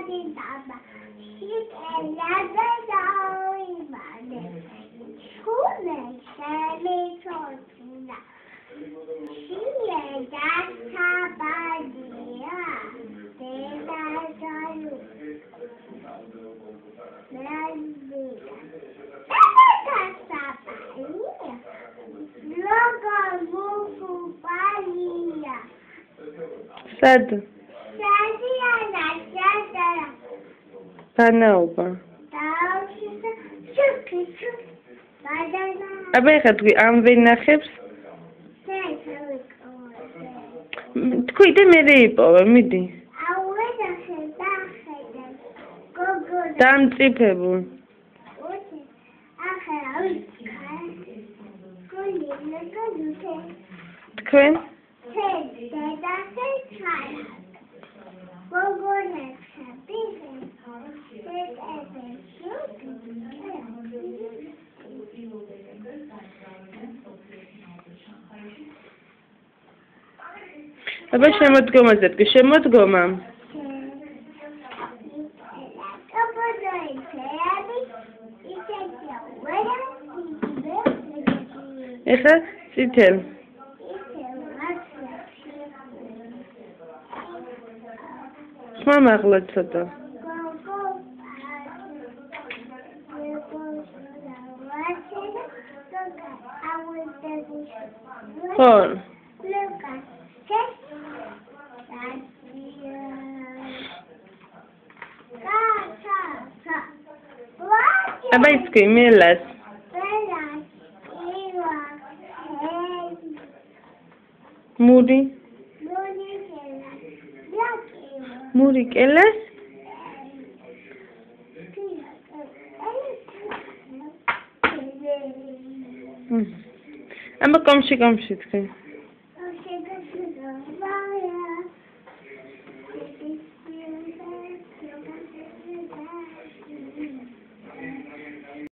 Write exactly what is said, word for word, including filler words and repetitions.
Sad. Panaoba. აბა ეხლა თქვი ამ ვენახებს თქვი და მე რეიპოვე მიდი დამწიფებულ თქვენ აბა შემოდგომაზე თქვი შემოდგომა ეხლა წითელ მამაღლა ცოტა ხო აბა ისკი მელას მური მური კელას აბა კომში კომში თქვი